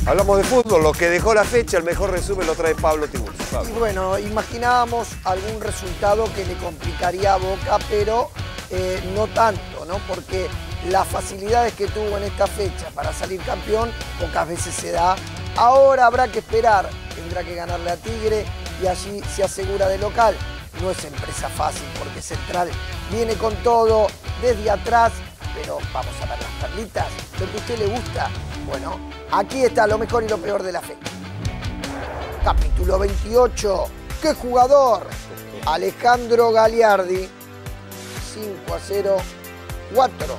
Hablamos de fútbol, lo que dejó la fecha, el mejor resumen lo trae Pablo Tiburcio. Y bueno, imaginábamos algún resultado que le complicaría a Boca, pero no tanto, ¿no? Porque las facilidades que tuvo en esta fecha para salir campeón pocas veces se da. Ahora habrá que esperar, tendrá que ganarle a Tigre y allí se asegura de local. No es empresa fácil porque Central viene con todo desde atrás, pero vamos a ver las perlitas, lo que a usted le gusta. Bueno, aquí está lo mejor y lo peor de la fecha. Capítulo 28. ¡Qué jugador! Alejandro Gagliardi. 5-0. 4.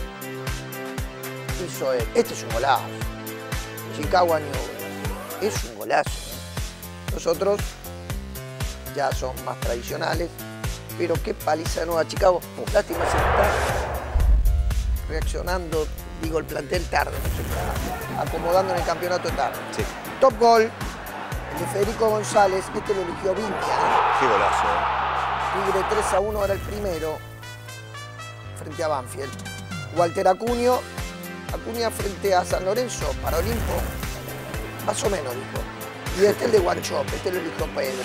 Hizo él. Este es un golazo. Chicago a Newell's. Es un golazo. Nosotros ya son más tradicionales. Pero qué paliza de nueva Chicago. Lástima se está reaccionando, digo, el plantel tarde, no se está acomodando en el campeonato tarde. Sí. Top gol, el de Federico González, este lo eligió Viña. Qué golazo, Tigre 3-1 era el primero, frente a Banfield. Walter Acuña frente a San Lorenzo, para Olimpo, más o menos, dijo. Y este el de Guanchop, este lo eligió Pedro.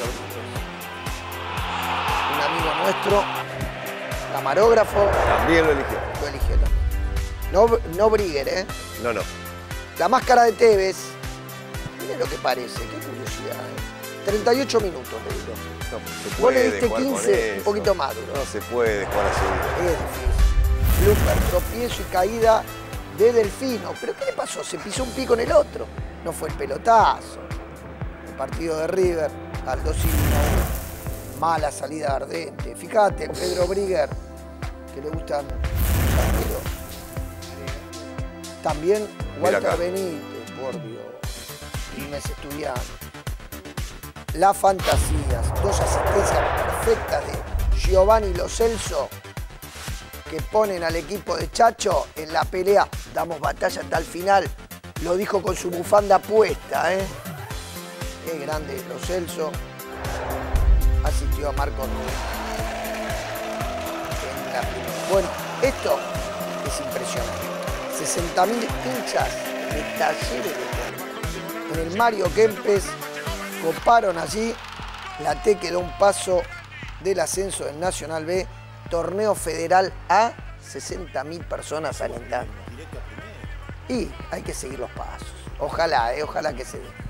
Un amigo nuestro, camarógrafo. También lo eligió. Lo eligió también. No Brigger, ¿eh? No. La máscara de Tevez. Miren lo que parece, qué curiosidad. 38 minutos le digo. No, Vos le diste 15, un poquito más duro. No se puede jugar así. Es difícil. Blooper, tropiezo y caída de Delfino. ¿Pero qué le pasó? Se pisó un pico en el otro. No fue el pelotazo. El partido de River, Aldo Silva. Mala salida Ardente. Fíjate, Pedro Brigger, que le gustan los arqueros. También Walter Benítez, por Dios. Quilmes estudiando. Las fantasías, 2 asistencias perfectas de Giovanni Lo Celso, que ponen al equipo de Chacho en la pelea. Damos batalla hasta el final. Lo dijo con su bufanda puesta, ¿eh? Qué grande Lo Celso. Asistió a Marco Núñez. Bueno, esto es impresionante. 60.000 hinchas de Talleres de Córdoba. En el Mario Kempes coparon allí. La T quedó un paso del ascenso del Nacional B. Torneo federal A, 60.000 personas alentando. Y hay que seguir los pasos. Ojalá que se dé.